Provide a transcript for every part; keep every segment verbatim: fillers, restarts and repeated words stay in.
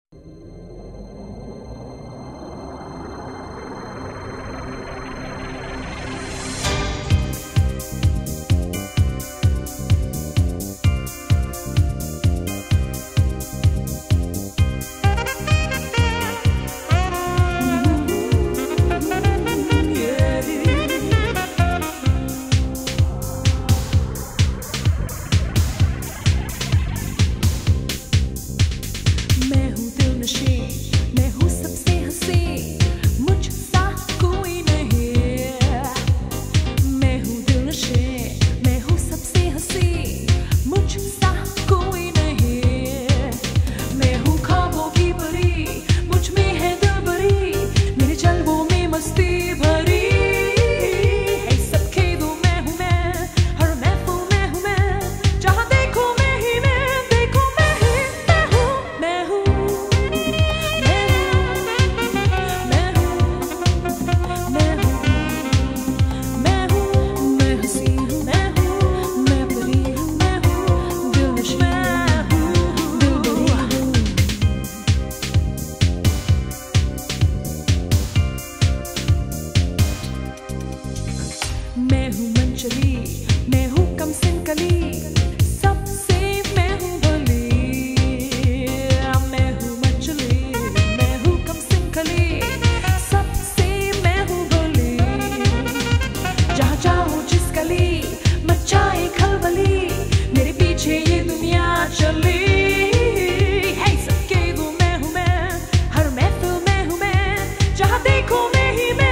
मैं हूँ मंचली, मैं हूँ कम सिंकली, सबसे मैं हूँ भली। मैं हूँ मंचली, मैं हूँ कम सिंकली, सबसे मैं हूँ भली। जहाँ जाऊँ जिस गली मचाए खलबली, मेरे पीछे ये दुनिया चली। है सबके दो मैं हूँ मैं, हर महफिल मैं हूँ मैं, जहाँ देखो मैं ही मैं।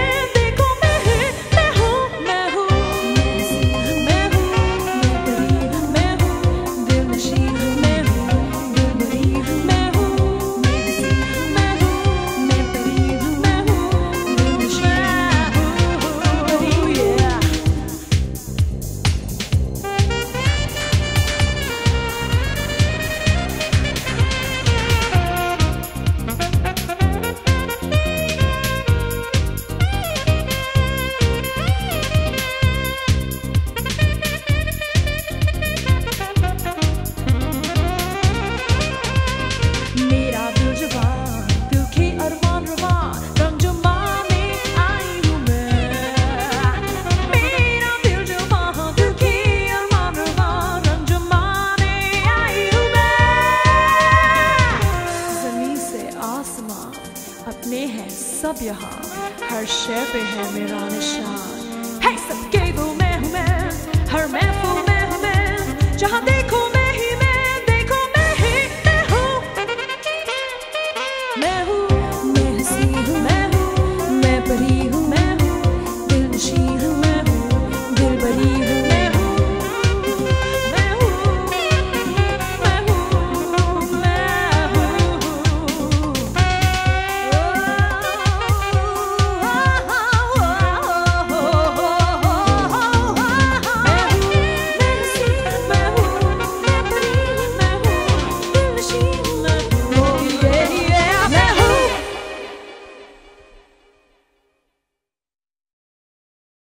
अपने हैं सब यहाँ, हर शय पे है मेरा निशान। है सबके दो मैं हूँ मैं, हर महफिल मैं हूँ मैं, जहाँ देखो मैं ही मैं, देखो मैं ही मैं हूँ, मैं हूँ।